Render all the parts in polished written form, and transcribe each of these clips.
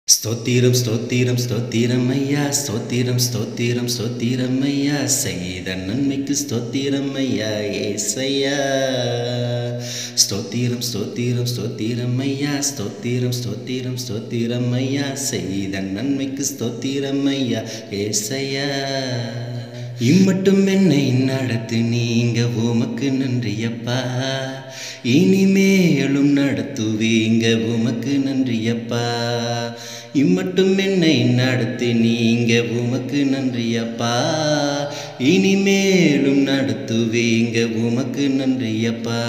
ஸ்தோத்திரம் ஸ்தோத்திரம் ஸ்தோத்திரம் ஐயா ஸ்தோத்திரம் ஸ்தோத்திரம் ஸ்தோத்திரம் ஐயா செய்த நன்மைக்கு ஸ்தோத்திரம் ஐயா ஏசையா ஸ்தோத்திரம் ஸ்தோத்திரம் ஸ்தோத்திரம் ஐயா ஸ்தோத்திரம் ஸ்தோத்திரம் ஸ்தோத்திரம் ஐயா செய்த நன்மைக்கு ஸ்தோத்திரம் ஐயா ஏசையா இம்மட்டும் என்னை நடத்து நீங்க உமக்கு நன்றியப்பா இனிமேலும் நடத்துவீங்க உமக்கு நன்றியப்பா இம்மட்டும் என்னை நடத்தி நீங்க உமக்கு நன்றியப்பா இனிமேலும் நடத்துவீங்க உமக்கு நன்றியப்பா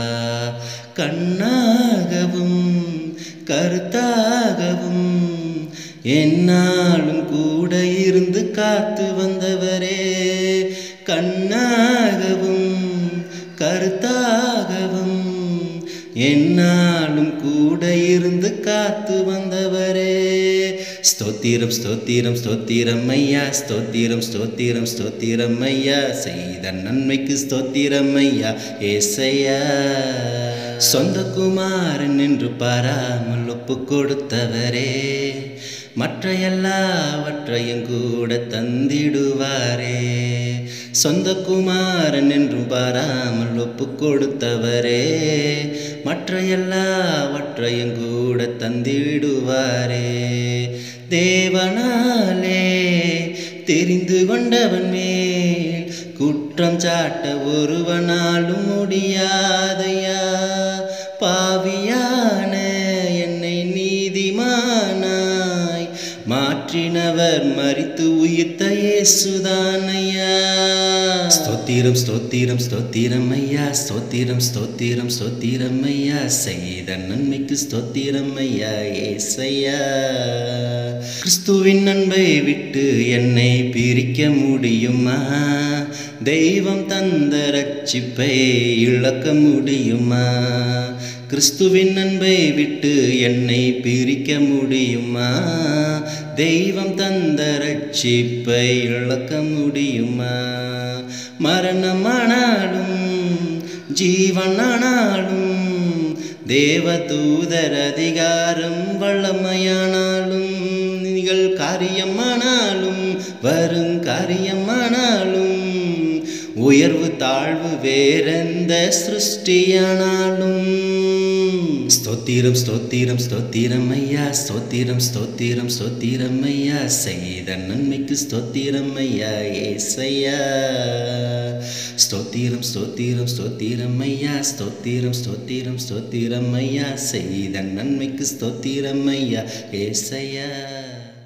கண்ணாகவும் கருத்தாகவும் என்னாலும் கூட இருந்து காத்து வந்தவரே கண்ணாகவும் கருத்தாகவும் என்னாலும் கூட இருந்து காத்து வந்தவரே ஸ்தோத்திரம் ஸ்தோத்திரம் ஸ்தோத்திரம் ஐயா ஸ்தோத்திரம் ஸ்தோத்திரம் ஸ்தோத்திரம் ஐயா செய்த நன்மைக்கு ஸ்தோத்திரம் ஐயா ஏசையா சொந்த குமாரன் என்று பாராமல் ஒப்பு கொடுத்தவரே மற்ற எல்லாவற்றையும் கூட தந்திடுவாரே சொந்த குமாரன் என்றும் பாராமல் ஒப்பு கொடுத்தவரே மற்ற எல்லாவற்றையும் கூட தந்திடுவாரே தேவனாலே தெரிந்து கொண்டவன் மேல் குற்றம் சாட்ட ஒருவனாலும் முடியாதையா பாவியான என்னை நீதிமானாய் மாற்றினவர் மரித்து உயிர்த்த இயேசுதானையா ஸ்தோத்திரம் ஸ்தோத்திரம் ஸ்தோத்திரம் ஐயா ஸ்தோத்திரம் ஸ்தோத்திரம் ஸ்தோத்திரம் ஐயா செய்த நன்மைக்கு ஸ்தோத்திரம் ஐயா ஏசையா கிறிஸ்துவின் அன்பை விட்டு என்னை பிரிக்க முடியுமா தெய்வம் தந்த ரட்சிப்பை இழக்க முடியுமா கிறிஸ்துவின் அன்பை விட்டு என்னை பிரிக்க முடியுமா தெய்வம் தந்த ரட்சிப்பை இழக்க முடியுமா மரணமானாலும் ஜீவனானாலும் தேவதூதர் அதிகாரம் வல்லமையானாலும் நிகழ் காரியமானாலும் வரும் காரியமானாலும் உயர்வு தாழ்வு வேறெந்த சிருஷ்டியானாலும் ஸ்தோத்திரம் ஸ்தோத்திரம் ஸ்தோத்திரம் ஐயா ஸ்தோத்திரம் ஸ்தோத்திரம் ஸ்தோத்திரம் ஐயா செய்த நன்மைக்கு ஸ்தோத்திரம் ஐயா ஏசையா ஸ்தோத்திரம் ஸ்தோத்திரம் ஸ்தோத்திரம் ஐயா ஸ்தோத்திரம் ஸ்தோத்திரம் ஸ்தோத்திரம் ஐயா செய்த நன்மைக்கு ஸ்தோத்திரம் ஐயா ஏசையா